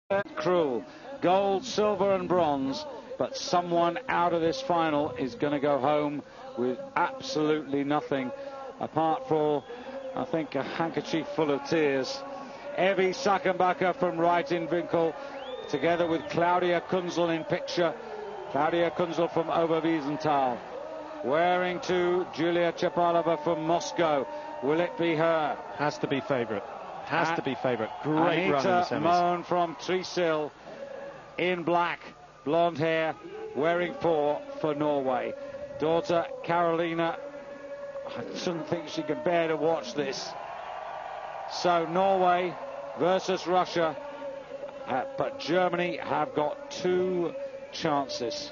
Cruel, gold, silver and bronze, but someone out of this final is going to go home with absolutely nothing apart from, I think, a handkerchief full of tears. Evie Sackenbacher from Reitenwinkel, together with Claudia Kunzel in picture. Claudia Kunzel from Oberwiesenthal, wearing to Julia Chapalova from Moscow. Will it be her? Has to be favourite. Has to be favourite. Great run in the semis. Anita Moen from Trysil in black, blonde hair, wearing for Norway. Daughter Carolina, I shouldn't think she can bear to watch this. So Norway versus Russia, but Germany have got 2 chances.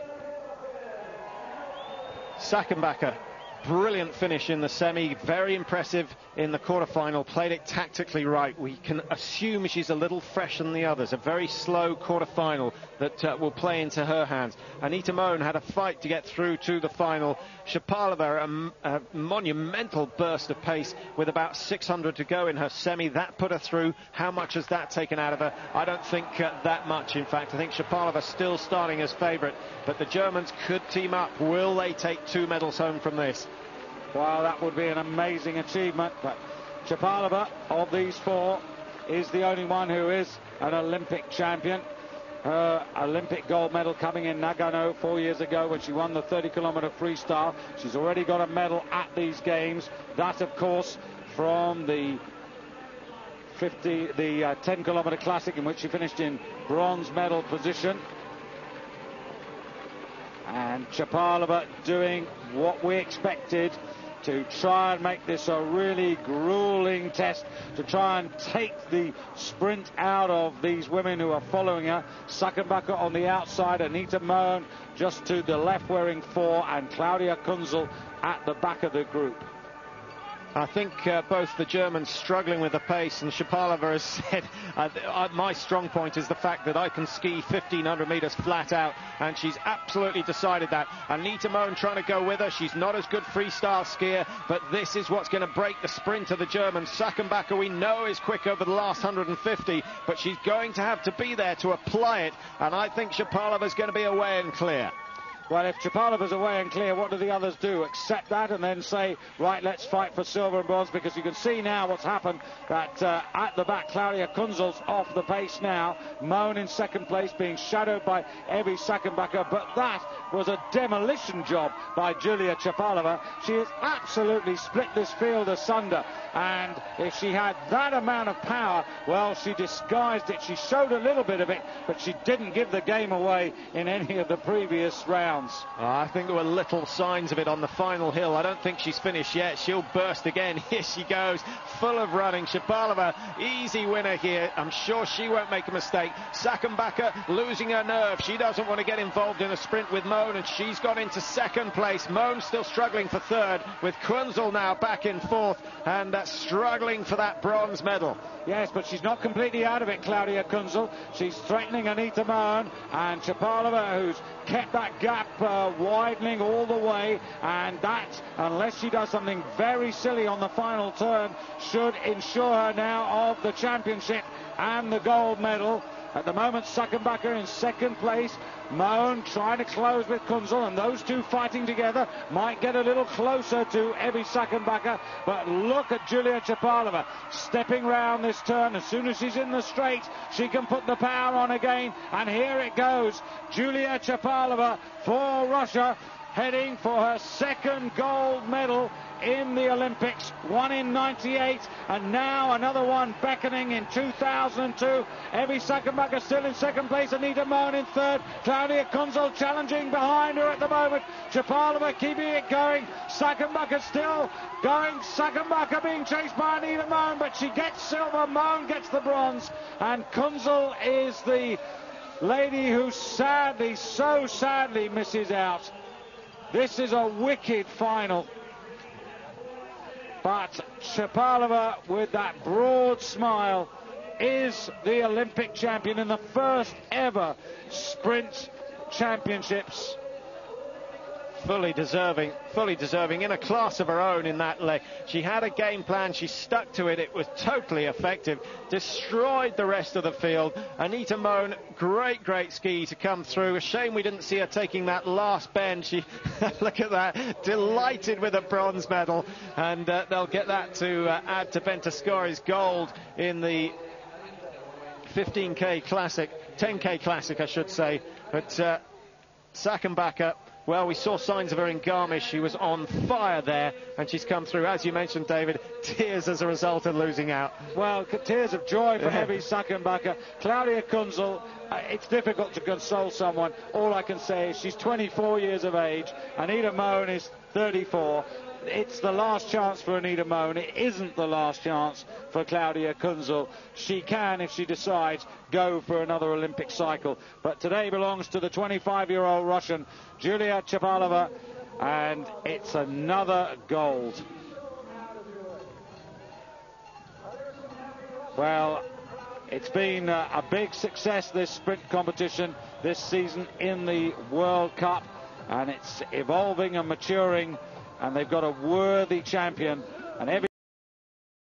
Sackenbacher, brilliant finish in the semi, very impressive in the quarterfinal, played it tactically right. We can assume she's a little fresh than the others. A very slow quarterfinal that will play into her hands. Anita Moen had a fight to get through to the final. Chapalova, a monumental burst of pace with about 600 to go in her semi. That put her through. How much has that taken out of her? I don't think that much, in fact. I think Chapalova still starting as favourite, but the Germans could team up. Will they take 2 medals home from this? Well, that would be an amazing achievement, but Chapalova, of these 4, is the only one who is an Olympic champion. Her Olympic gold medal coming in Nagano 4 years ago when she won the 30-kilometre freestyle. She's already got a medal at these games. That, of course, from the 10-kilometre classic, in which she finished in bronze medal position. And Chapalova doing what we expected, to try and make this a really grueling test, to try and take the sprint out of these women who are following her. Sackenbacher on the outside, Anita Moen just to the left wearing 4, and Claudia Kunzel at the back of the group. I think both the Germans struggling with the pace, and Chapalova has said, my strong point is the fact that I can ski 1,500 metres flat out, and she's absolutely decided that. Anita Moen trying to go with her. She's not as good freestyle skier, but this is what's going to break the sprint of the Germans. Sackenbacher, we know, is quick over the last 150, but she's going to have to be there to apply it, and I think Chapalova's going to be away and clear. Well, if Chapalova's away and clear, what do the others do? Accept that and then say, right, let's fight for silver and bronze, because you can see now what's happened, that at the back, Claudia Kunzel's off the pace now. Moen in second place, being shadowed by Evie Sackenbacher, but that was a demolition job by Julia Chapalova. She has absolutely split this field asunder, and if she had that amount of power, well, she disguised it. She showed a little bit of it, but she didn't give the game away in any of the previous rounds. I think there were little signs of it on the final hill. I don't think she's finished yet. She'll burst again. Here she goes, full of running. Chapalova, easy winner here. I'm sure she won't make a mistake. Sackenbacher losing her nerve. She doesn't want to get involved in a sprint with Moen, and she's got into second place. Moen still struggling for third, with Kunzel now back in fourth, and struggling for that bronze medal. Yes, but she's not completely out of it, Claudia Kunzel. She's threatening Anita Moen, and Chapalova, who's kept that gap widening all the way, and that, unless she does something very silly on the final turn, should ensure her now of the championship and the gold medal. At the moment, Sackenbacher in second place. Moen trying to close with Kunzel, and those 2 fighting together might get a little closer to Evie Sackenbacher. But look at Julia Chapalova stepping round this turn. As soon as she's in the straight, she can put the power on again. And here it goes. Julia Chapalova for Russia, heading for her second gold medal in the Olympics, one in 98, and now another one beckoning in 2002. Evie Sackenbacher still in second place, Anita Moen in third, Claudia Kunzel challenging behind her at the moment. Chapalova keeping it going, Sackenbacher still going, Sackenbacher being chased by Anita Moen, but she gets silver, Moen gets the bronze, and Kunzel is the lady who sadly, so sadly misses out. This is a wicked final. But Chapalova, with that broad smile, is the Olympic champion in the first ever sprint championships fully deserving in a class of her own in that leg. She had a game plan, she stuck to it, it was totally effective, destroyed the rest of the field. Anita Mone, great ski to come through. A shame we didn't see her taking that last bend. She look at that, delighted with a bronze medal, and they'll get that to add to Ventuscori's gold in the 15k classic, 10k classic I should say. But Sakenbaka, well, we saw signs of her in Garmisch. She was on fire there, and she's come through, as you mentioned, David, tears as a result of losing out. Well, tears of joy for Evie Sakenbaka. Claudia Kunzel, it's difficult to console someone. All I can say is she's 24 years of age. Anita Mone is 34. It's the last chance for Anita Mone. It isn't the last chance for Claudia Kunzel. She can, if she decides, go for another Olympic cycle. But today belongs to the 25-year-old Russian, Julia Chapalova, and it's another gold. Well, it's been a big success, this sprint competition this season in the World Cup, and it's evolving and maturing, and they've got a worthy champion. And every